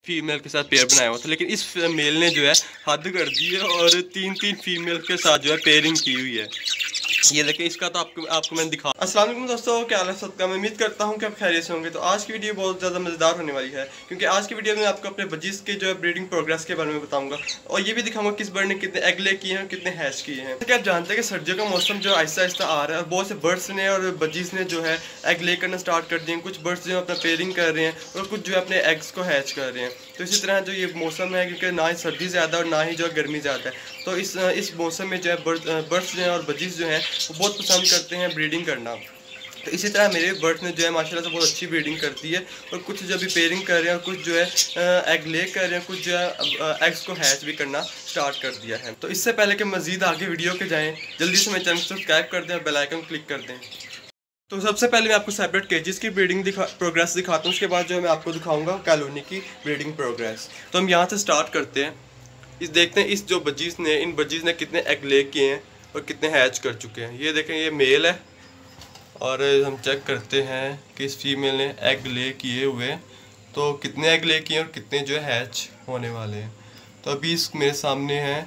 Female के साथ pair बनाया हुआ था, लेकिन इस मेल ने जो है हद कर दी है और 3 फीमेल के साथ जो है पेयरिंग की हुई है। ये देखिए, इसका तो आपको मैंने दिखा। अस्सलाम वालेकुम दोस्तों, क्या हाल है सबका। मैं उम्मीद करता हूँ कि आप खैरियत से होंगे। तो आज की वीडियो बहुत ज़्यादा मज़ेदार होने वाली है, क्योंकि आज की वीडियो में आपको अपने बजीज के जो है ब्रीडिंग प्रोग्रेस के बारे में बताऊंगा, और ये भी दिखाऊंगा किस बर्ड ने कितने एग ले किए हैं और कितने हैच किए हैं। क्या आप जानते हैं कि सर्दियों का मौसम जो आहिस्ता आहिस्ता आ रहा है और बहुत से बर्ड्स ने और बजीज ने जो है एग ले करना स्टार्ट कर दिए हैं। कुछ बर्ड्स जो है अपना पेयरिंग कर रहे हैं और कुछ जो है अपने एग्स को हैच कर रहे हैं। तो इसी तरह जो ये मौसम है, क्योंकि ना ही सर्दी ज़्यादा और ना ही जो है गर्मी ज़्यादा है, तो इस मौसम में जो है बर्ड्स जो हैं और बजीज जो हैं वो बहुत पसंद करते हैं ब्रीडिंग करना। तो इसी तरह मेरे बर्ड्स ने जो है माशाल्लाह से बहुत अच्छी ब्रीडिंग करती है, और कुछ जो अभी पेयरिंग कर रहे हैं और कुछ जो है एग ले कर रहे हैं, कुछ जो है एग्स को हैच भी करना स्टार्ट कर दिया है। तो इससे पहले कि मज़ीद आगे वीडियो के जाएँ, जल्दी से मेरे चैनल को सब्सक्राइब कर दें और बेल आइकन क्लिक कर दें। तो सबसे पहले मैं आपको सेपरेट केजेस की ब्रीडिंग प्रोग्रेस दिखाता हूँ। उसके बाद जो है मैं आपको दिखाऊंगा कॉलोनी की ब्रीडिंग प्रोग्रेस। तो हम यहाँ से स्टार्ट करते हैं। इस देखते हैं इस जो बजीज ने, इन बजीज ने कितने एग ले किए हैं और कितने हैच कर चुके हैं। ये देखें, ये मेल है, और हम चेक करते हैं कि इस फीमेल ने एग ले किए हुए तो कितने एग ले किए और कितने जो है हैच होने वाले हैं। तो अभी इस मेरे सामने हैं,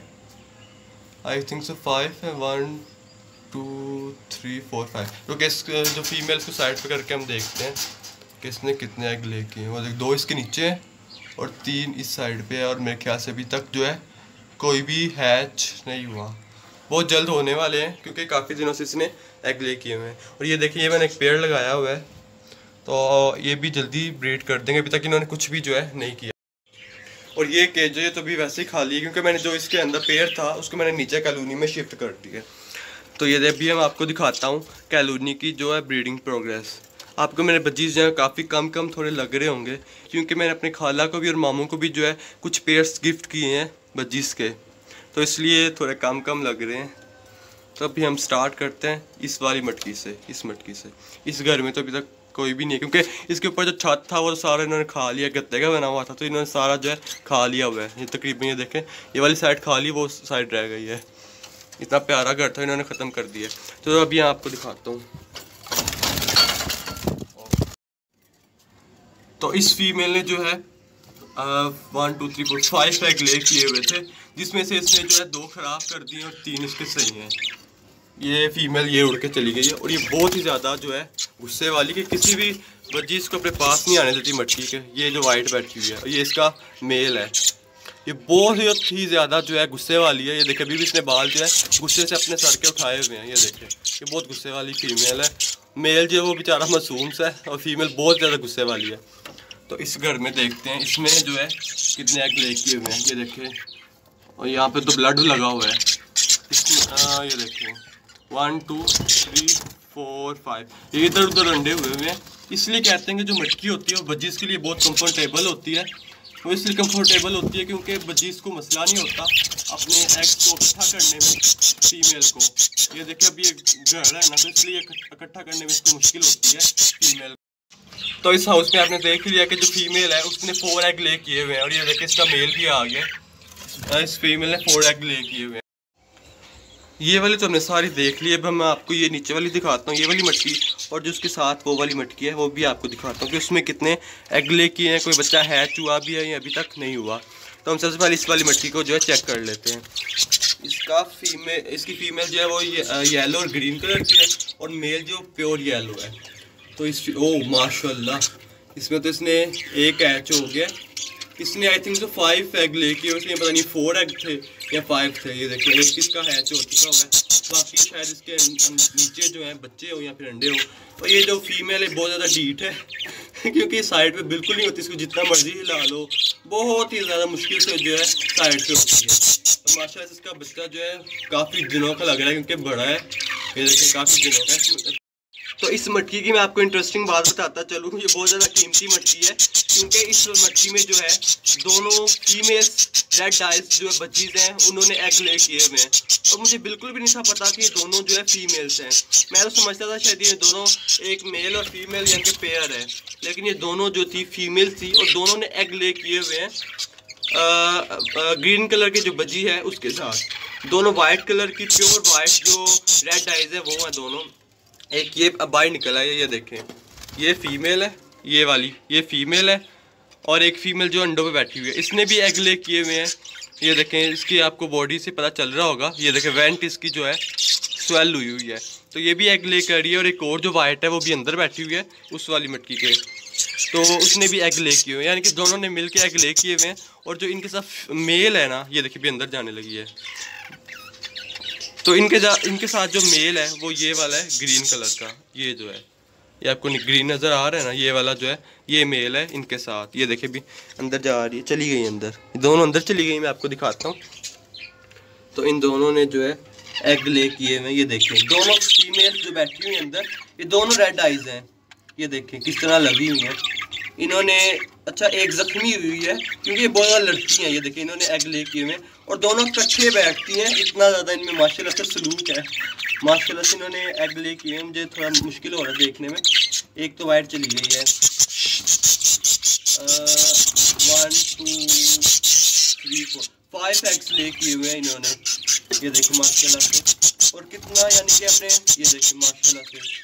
आई थिंक सो 5 है, 1 2 3 4 5। तो इस जो फीमेल को साइड पे करके हम देखते हैं कि इसने कितने एग ले किए। वो 2 इसके नीचे हैं और 3 इस साइड पे है, और मेरे ख्याल से अभी तक जो है कोई भी हैच नहीं हुआ। बहुत जल्द होने वाले हैं, क्योंकि काफ़ी दिनों से इसने एग ले किए हुए हैं। और ये देखिए, ये मैंने एक पेड़ लगाया हुआ है, तो ये भी जल्दी ब्रीड कर देंगे। अभी तक इन्होंने कुछ भी जो है नहीं किया। और ये केज ये तो अभी वैसे ही खाली है, क्योंकि मैंने जो इसके अंदर पेड़ था उसको मैंने नीचे कॉलोनी में शिफ्ट कर दिया। तो ये अभी मैं आपको दिखाता हूँ कॉलोनी की जो है ब्रीडिंग प्रोग्रेस। आपको मेरे बजीज जो है काफ़ी कम थोड़े लग रहे होंगे, क्योंकि मैंने अपने खाला को भी और मामू को भी जो है कुछ पेयर्स गिफ्ट किए हैं बजीज के, तो इसलिए थोड़े कम लग रहे हैं। तो अभी हम स्टार्ट करते हैं इस वाली मटकी से, इस मटकी से। इस घर में तो अभी तक कोई भी नहीं है, क्योंकि इसके ऊपर जो छत था वो सारा इन्होंने खा लिया। गत्ते का बना हुआ था, तो इन्होंने सारा जो है खा लिया हुआ है। ये तकरीबन ये देखें, ये वाली साइड खा ली, वो साइड रह गई है। इतना प्यारा घर था, इन्होंने ख़त्म कर दिया। तो अभी मैं आपको दिखाता हूँ। तो इस फीमेल ने जो है 1 2 3 4 5 एग ले किए हुए थे, जिसमें से इसने जो है 2 ख़राब कर दिए और 3 इसके सही हैं। ये फीमेल ये उड़ के चली गई है, और ये बहुत ही ज़्यादा जो है गुस्से वाली, कि किसी भी बजीज को अपने पास नहीं आने देती मटकी के। ये जो वाइट बैठी हुई है, ये इसका मेल है। ये बहुत ही ज़्यादा जो है गुस्से वाली है। ये देखिए, अभी भी इसने बाल जो है गुस्से से अपने सर के उठाए हुए हैं। ये देखिए, ये बहुत गुस्से वाली फीमेल है। मेल जो है वो बेचारा मासूम सा है, और फीमेल बहुत ज़्यादा गुस्से वाली है। तो इस घर में देखते हैं इसमें जो है कितने एग ले किए हुए हैं। ये देखिए, और यहाँ पे तो ब्लड लगा हुआ है इसमें। ये देखिए 1 2 3 4 5, ये इधर उधर अंडे हुए हैं। इसलिए कहते हैं कि जो मटकी होती है वो बजीज के लिए बहुत कंफर्टेबल होती है। वो इसलिए कंफर्टेबल होती है क्योंकि बजीज को मसला नहीं होता अपने एग्स को इकट्ठा करने में फीमेल को। ये देखिए, अभी एक घर है ना, तो इसलिए इकट्ठा करने में इसको मुश्किल होती है फीमेल। तो इस हाउस में आपने देख लिया कि जो फीमेल है उसने 4 एग ले किए हुए हैं, और ये देखिए इसका मेल भी आ गया। इस फीमेल ने 4 एग ले किए हुए हैं। ये वाली तो हमने सारी देख ली। अब मैं आपको ये नीचे वाली दिखाता हूँ, ये वाली मटकी, और जो उसके साथ वो वाली मटकी है वो भी आपको दिखाता हूँ कि उसमें कितने एग ले किए हैं, कोई बच्चा हैच हुआ भी है या अभी तक नहीं हुआ। तो हम सबसे पहले इस वाली मटकी को जो है चेक कर लेते हैं। इसकी फीमेल जो है वो येलो और ग्रीन कलर की है, और मेल जो प्योर येलो है। तो ओह माशाल्लाह, इसमें तो इसने एक हैच हो गया। इसने आई थिंक तो 5 एग ले किए, उसमें पता नहीं 4 एग थे या 5 थे। ये देखिए, एक इसका हैच हो चुका होगा, बाकी शायद इसके नीचे जो है बच्चे हो या फिर अंडे हो। और ये जो फीमेल है बहुत ज़्यादा डीठ है क्योंकि साइड पे बिल्कुल नहीं होती, इसको जितना मर्जी हिला लो बहुत ही ज़्यादा मुश्किल से जो है साइड पे होती है। और माशाल्लाह इसका बच्चा जो है काफ़ी दिनों का लग रहा है, क्योंकि बड़ा है। ये देखिए, काफ़ी दिनों का। तो इस मटकी की मैं आपको इंटरेस्टिंग बात बताता चलूँ। ये बहुत ज़्यादा कीमती मटकी है, क्योंकि इस मटकी में जो है दोनों फीमेल्स रेड आइज जो है बच्चीज़ हैं, उन्होंने एग ले किए हुए हैं। और मुझे बिल्कुल भी नहीं था पता कि ये दोनों जो है फीमेल्स हैं। मैं तो समझता था शायद ये दोनों एक मेल और फीमेल यानी कि पेयर है, लेकिन ये दोनों जो थी फीमेल थी, और दोनों ने एग ले किए हुए हैं ग्रीन कलर की जो बजी है उसके साथ। दोनों वाइट कलर की प्योर वाइट जो रेड आइज है वो है दोनों। एक ये बाहर निकला है, ये देखें, ये फीमेल है, ये वाली ये फीमेल है, और एक फीमेल जो अंडों पे बैठी हुई है, इसने भी एग ले किए हुए हैं। ये देखें, इसकी आपको बॉडी से पता चल रहा होगा, ये देखें वेंट इसकी जो है स्वेल हुई हुई है, तो ये भी एग ले कर रही है। और एक और जो वाइट है वो भी अंदर बैठी हुई है उस वाली मटकी के, तो उसने भी एग ले किए हुए हैं, यानी कि दोनों ने मिल के एग ले किए हुए हैं। और जो इनके साथ मेल है ना, ये देखिए भी अंदर जाने लगी है, तो इनके साथ जो मेल है वो ये वाला है ग्रीन कलर का, ये जो है, ये आपको ग्रीन नज़र आ रहा है ना, ये वाला जो है ये मेल है इनके साथ। ये देखिए भी अंदर जा रही है, चली गई अंदर, दोनों अंदर चली गई। मैं आपको दिखाता हूँ, तो इन दोनों ने जो है एग ले किए हुए, ये देखिए दोनों फीमेल जो बैठी हुई है अंदर, ये दोनों रेड आइज हैं, ये देखें किस तरह लगी हुई हैं इन्होंने। अच्छा, एक जख्मी हुई है क्योंकि ये बहुत ज़्यादा लड़ती हैं, ये देखिए इन्होंने एग ले किए हुए और दोनों इकट्ठे बैठती हैं, इतना ज़्यादा इनमें माशाल्लाह से सलूक है। माशाल्लाह से इन्होंने एग ले किए हैं, मुझे थोड़ा मुश्किल हो रहा है देखने में। एक तो वाइट चली गई है, 1 2 3 4 5 एग्स ले किए हुए हैं इन्होंने, ये देखिए माशाल्लाह से। और कितना, यानी कि अपने ये देखिए माशाल्लाह से,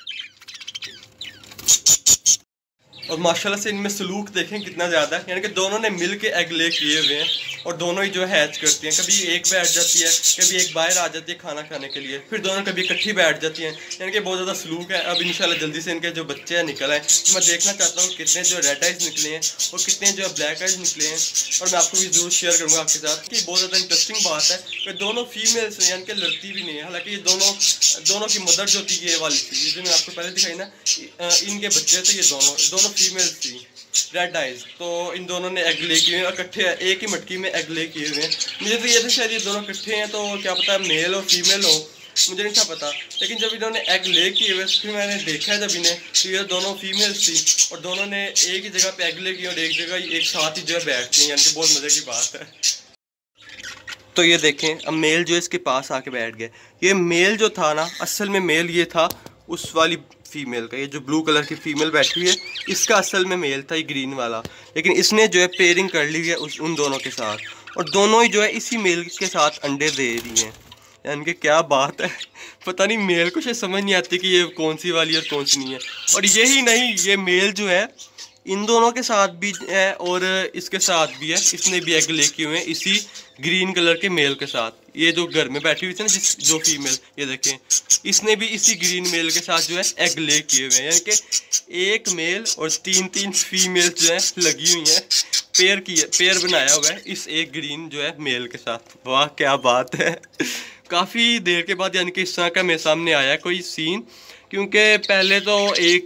और माशाल्लाह से इनमें सलूक देखें कितना ज़्यादा है, यानी कि दोनों ने मिल के एग ले किए हुए हैं और दोनों ही जो है हैच करती हैं। कभी एक बैठ जाती है, कभी एक बाहर आ जाती है खाना खाने के लिए, फिर दोनों कभी इकट्ठी बैठ जाती हैं, यानी कि बहुत ज़्यादा सलूक है। अब इंशाल्लाह जल्दी से इनके जो बच्चे हैं निकल आए, तो मैं देखना चाहता हूँ कितने जो रेड आइज निकले हैं और कितने जो है ब्लैक आइज निकले हैं, और मैं आपको भी जरूर शेयर करूँगा आपके साथ। कि बहुत ज़्यादा इंटरेस्टिंग बात है कि दोनों फीमेल्स हैं, यानी कि लड़ती भी नहीं है। हालाँकि ये दोनों की मदर जो थी ये वाली थी, जो मैंने आपको पहले दिखाई ना, इनके बच्चे थे, ये दोनों फीमेल्स थी रेड आइज। तो इन दोनों ने एग ले किए हुए और इकट्ठे एक ही मटकी में एग ले किए हुए हैं। मुझे तो ये था शायद ये दोनों इकट्ठे हैं, तो क्या पता मेल और फीमेल हो, मुझे नहीं था पता। लेकिन जब इन्होंने एग ले किए हुए फिर मैंने देखा जब इन्हें, तो ये दोनों फीमेल्स थी और दोनों ने एक ही जगह पे एग ले किए और एक जगह एक साथ ही जो है बैठती हैं, यानी कि बहुत मज़े की बात है। तो ये देखें, अब मेल जो इसके पास आके बैठ गए। ये मेल जो था ना, असल में मेल ये था उस वाली फीमेल का, ये जो ब्लू कलर की फीमेल बैठी हुई है इसका असल में मेल था, ये ग्रीन वाला। लेकिन इसने जो है पेयरिंग कर ली है उन दोनों के साथ, और दोनों ही जो है इसी मेल के साथ अंडे दे रही हैं। यानी कि क्या बात है, पता नहीं मेल को शायद समझ नहीं आती कि ये कौन सी वाली और कौन सी नहीं है। और यही नहीं, ये मेल जो है इन दोनों के साथ भी है और इसके साथ भी है, इसने भी एग ले किए हुए हैं इसी ग्रीन कलर के मेल के साथ। ये जो घर में बैठी हुई थी ना जो फीमेल, ये देखें, इसने भी इसी ग्रीन मेल के साथ जो है एग ले किए हुए हैं, यानी कि एक मेल और तीन फीमेल जो है लगी हुई हैं, पेयर बनाया हुआ है इस एक ग्रीन जो है मेल के साथ। वाह क्या बात है। काफ़ी देर के बाद यानी कि इस तरह का मेरे सामने आया कोई सीन, क्योंकि पहले तो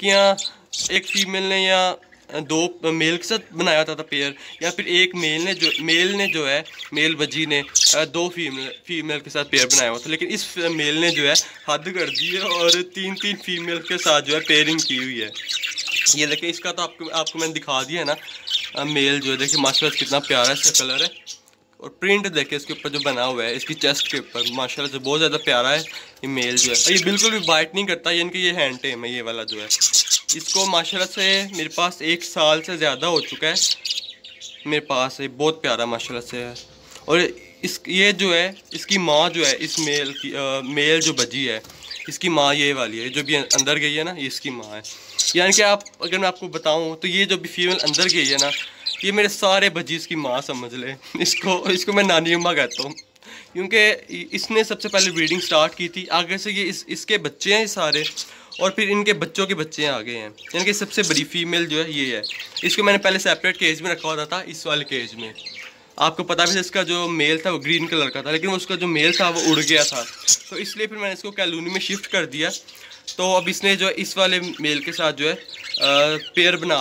एक फीमेल ने या दो मेल के साथ बनाया था पेयर, या फिर एक मेल ने जो है मेल बजी ने दो फीमेल के साथ पेयर बनाया हुआ था। लेकिन इस मेल ने जो है हद कर दी है और तीन फीमेल के साथ जो है पेयरिंग की हुई है। ये देखिए, इसका तो आपको मैंने दिखा दिया है ना, मेल जो है देखिए माशाल्लाह कितना प्यारा इसका कलर है, और प्रिंट देखिए इसके ऊपर जो बना हुआ है इसकी चेस्ट के ऊपर, माशाल्लाह से बहुत ज़्यादा प्यारा है ये मेल जो है। और ये बिल्कुल भी बाइट नहीं करता, यानी कि ये हैंड टेम है ये वाला जो है। इसको माशाल्लाह से मेरे पास 1 साल से ज़्यादा हो चुका है मेरे पास, ये बहुत प्यारा माशाल्लाह से है। और ये जो है इसकी माँ जो है इस मेल जो बजी है इसकी माँ ये वाली है, जो भी अंदर गई है ना, ये इसकी माँ है। यानी कि अगर मैं आपको बताऊँ तो ये जो भी फीमेल अंदर गई है ना, ये मेरे सारे बजीज़ की माँ समझ ले। इसको मैं नानी अम्मा कहता हूँ, क्योंकि इसने सबसे पहले ब्रीडिंग स्टार्ट की थी। आगे से ये इसके बच्चे हैं सारे, और फिर इनके बच्चों के बच्चे आ गए हैं। यानी कि सबसे बड़ी फीमेल जो है ये है। इसको मैंने पहले सेपरेट केज में रखा हुआ था, इस वाले केज में। आपको पता भी इसका जो मेल था वो ग्रीन कलर का था, लेकिन उसका जो मेल था वो उड़ गया था, तो इसलिए फिर मैंने इसको कॉलोनी में शिफ्ट कर दिया। तो अब इसने जो है इस वाले मेल के साथ जो है पेयर बना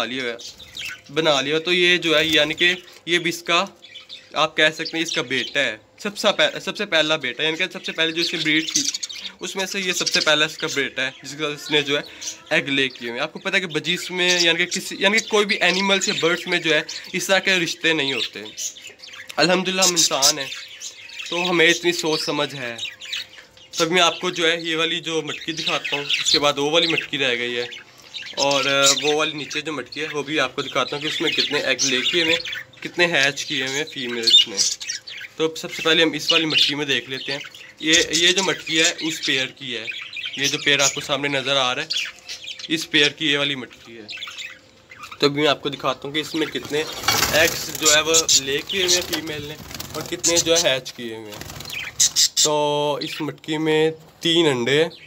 लिया। तो ये जो है यानी कि ये भी इसका आप कह सकते हैं इसका बेटा है, सबसे पहला बेटा, यानी कि सबसे पहले जो इसने ब्रीड की उसमें से ये सबसे पहला इसका बेटा है, जिसका इसने जो है एग ले किए हुए। आपको पता है कि बजीज में यानी कि कोई भी एनिमल्स या बर्ड्स में जो है इस तरह के रिश्ते नहीं होते। अल्हम्दुलिल्लाह हम इंसान हैं, तो हमें इतनी सोच समझ है। तब मैं आपको जो है ये वाली जो मटकी दिखाता हूँ, उसके बाद वो वाली मटकी रह गई है, और वो वाली नीचे जो मटकी है वो भी आपको दिखाता हूँ कि उसमें कितने एग ले किए हुए, कितने हैच किए हुए फीमेल्स ने। तो सबसे पहले हम इस वाली मटकी में देख लेते हैं। ये जो मटकी है उस पेयर की है, ये जो पेयर आपको सामने नज़र आ रहा है इस पेयर की ये वाली मटकी है। तो अभी मैं आपको दिखाता हूँ कि इसमें कितने एग्स जो है वो ले किए हुए हैं फीमेल ने और कितने जो है हैच किए हुए हैं। तो इस मटकी में 3 अंडे हैं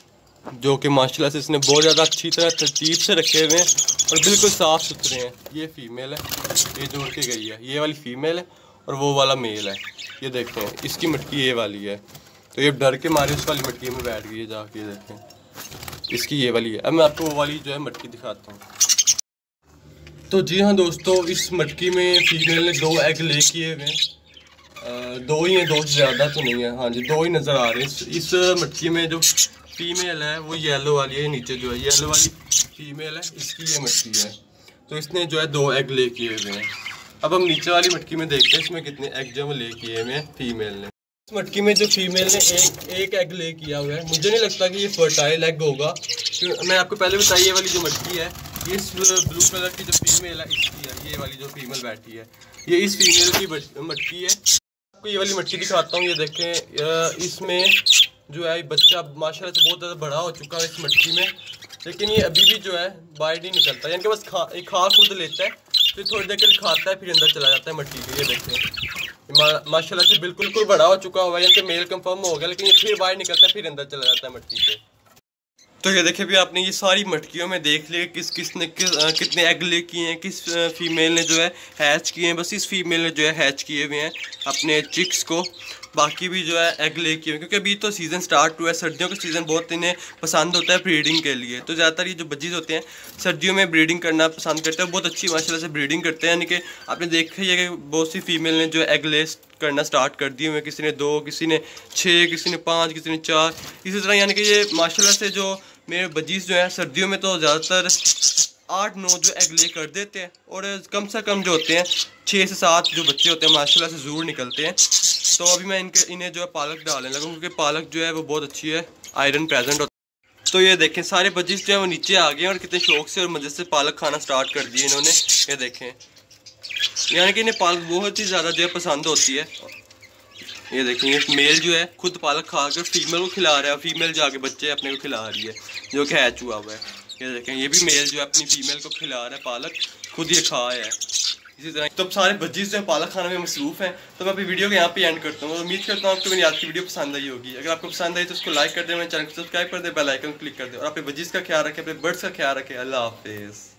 जो कि माशाल्लाह से इसने बहुत ज़्यादा अच्छी तरह तरतीब से रखे हुए हैं और बिल्कुल साफ़ सुथरे हैं। ये फीमेल है, ये जोड़ के गई है, ये वाली फीमेल है और वो वाला मेल है। ये देखें इसकी मटकी ये वाली है, तो ये डर के मारे उस वाली मटकी में बैठ गई है जाके। ये देखें इसकी ये वाली है। अब मैं आपको वो वाली जो है मटकी दिखाता हूँ। तो जी हाँ दोस्तों, इस मटकी में फीमेल ने 2 एग ले किए हुए हैं। 2 ही हैं, 2 से ज़्यादा तो नहीं है। हाँ जी 2 ही नज़र आ रहे हैं। इस मटकी में जो फीमेल है वो येलो वाली है, नीचे जो है येलो वाली फीमेल है, इसकी ये मटकी है। तो इसने जो है 2 एग ले किए हुए हैं। अब हम नीचे वाली मटकी में देखते हैं इसमें कितने एग जो है वो ले किए हुए हैं फीमेल ने। इस मटकी में जो फीमेल ने एक एग ले किया हुआ है, मुझे नहीं लगता कि ये फर्टाइल एग होगा। मैं आपको पहले बताया ये वाली जो मटकी है, ये ब्लू कलर की जो फीमेल है इसकी है, ये वाली जो फीमेल बैठी है ये इस फीमेल की मटकी है। आपको ये वाली मटकी दिखाता हूँ। ये देखें इसमें जो है बच्चा माशाल्लाह से बहुत ज़्यादा बड़ा हो चुका है इस मटकी में, लेकिन ये अभी भी जो है बाहर नहीं निकलता, यानी कि बस खा खुद लेता है, फिर थोड़ी देर के लिए खाता है, फिर अंदर चला जाता है मट्टी के। ये देखें माशाल्लाह से बिल्कुल बड़ा हो चुका हुआ है, यानी कि मेल कंफर्म हो गया, लेकिन ये फिर बाहर निकलता है, फिर अंदर चला जाता है मट्टी पे। तो ये देखिए भी आपने ये सारी मटकियों में देख लिया किसने कितने एग ले किए हैं, किस फीमेल ने जो है हैच किए हैं। बस इस फीमेल ने जो है हैच किए हुए हैं अपने चिक्स को, बाकी भी जो है एग ले किए हुए, क्योंकि अभी तो सीज़न स्टार्ट हुआ है। सर्दियों का सीज़न बहुत इन्हें पसंद होता है ब्रीडिंग के लिए। तो ज़्यादातर ये जो बजीज होते हैं सर्दियों में ब्रीडिंग करना पसंद करते हैं, बहुत अच्छी माशाल्लाह से ब्रीडिंग करते हैं। यानी कि आपने देखा ही है कि बहुत सी फीमेल ने जो एग ले करना स्टार्ट कर दिए हुए, किसी ने 2, किसी ने 6, किसी ने 5, किसी ने 4, इसी तरह। यानी कि ये माशाल्लाह से जो मेरे बजीज जो है सर्दियों में तो ज़्यादातर 8-9 जो एग ले कर देते हैं, और कम से कम जो होते हैं 6 से 7 जो बच्चे होते हैं माशाल्लाह से ज़रूर निकलते हैं। तो अभी मैं इन्हें जो है पालक डालने लगा, क्योंकि पालक जो है वो बहुत अच्छी है, आयरन प्रेजेंट होता है। तो ये देखें सारे बजीज जो है वो नीचे आ गए और कितने शौक से और मज़े से पालक खाना स्टार्ट कर दिए इन्होंने। ये देखें यानी कि इन्हें पालक बहुत ही ज़्यादा जो है पसंद होती है। ये देखें एक मेल जो है खुद पालक खा कर फीमेल को खिला रहा है, फीमेल जाके बच्चे अपने को खिला रही है जो कि हैच हुआ हुआ है। ये देखें ये भी मेल जो है अपनी फीमेल को खिला रहा है पालक, खुद ये खा है। इसी तरह तो अब सारे बच्चीज़ जो है पालक खाने में मसरूफ़ हैं। तो मैं अपनी वीडियो को यहाँ पे एंड करता हूँ। उम्मीद करता हूँ आपको मेरी आज की वीडियो पसंद आई होगी। अगर आपको पसंद आई तो उसको लाइक कर दे, मेरे चैनल को सब्सक्राइब कर दे, बेल आइकन क्लिक कर दे, और अपने बजीज़ का ख्याल रखें, अपने बर्ड्स का ख्याल रखें। अल्लाह हाफिज़।